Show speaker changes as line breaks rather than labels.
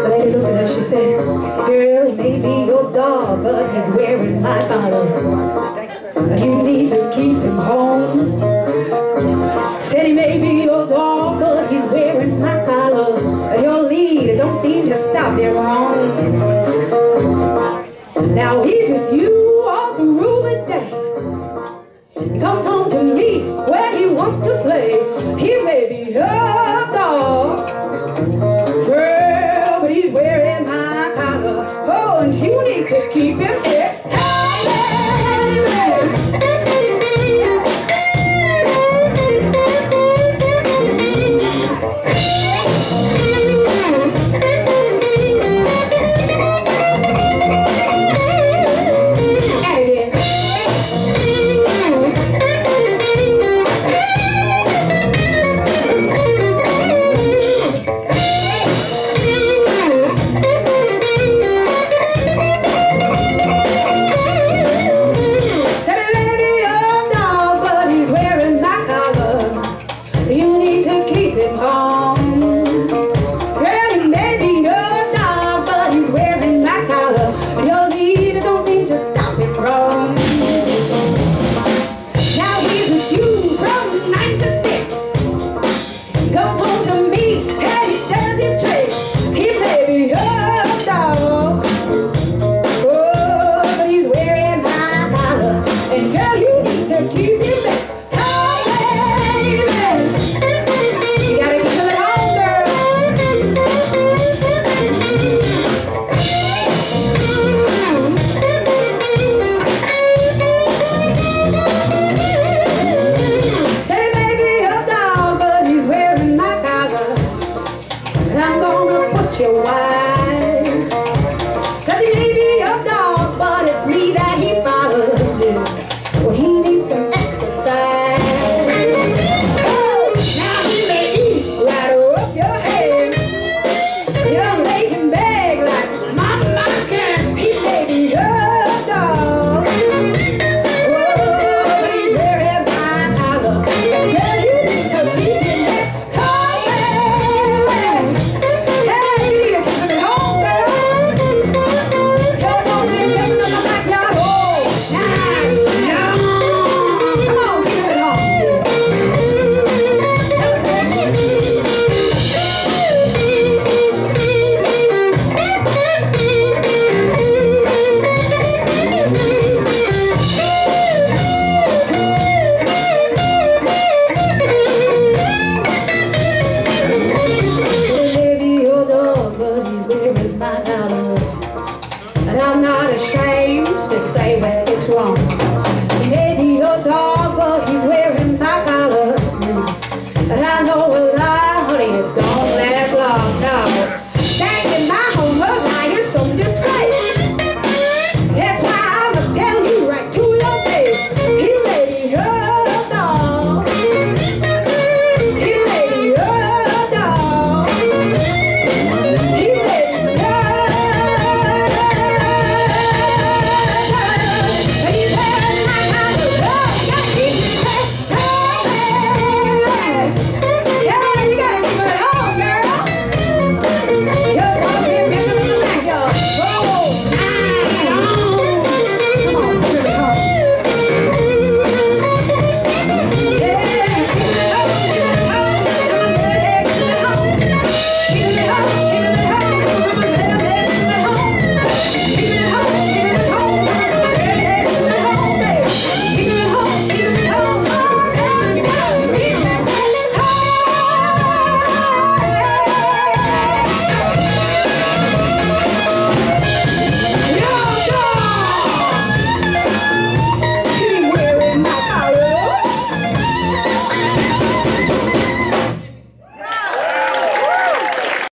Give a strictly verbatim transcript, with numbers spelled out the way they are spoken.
The lady looked at her, she said, girl, he may be your dog, but he's wearing my collar. You need to keep him home. Said he may be your dog, but he's wearing my collar. And your lead don't seem to stop him wrong. Now he's with you all through the day. He comes home to me when he wants to play. He may be your dog, girl, but he's wearing my collar. Oh, and you need to keep him here. Your wise, 'cause he may be your dog, but it's me that he follows you when he needs some exercise. Oh, now he may eat right off your head. You don't make him beg like mama can. He may be your dog, oh, but he's wearing my collar. Girl, you need to keep him there. But he's wearing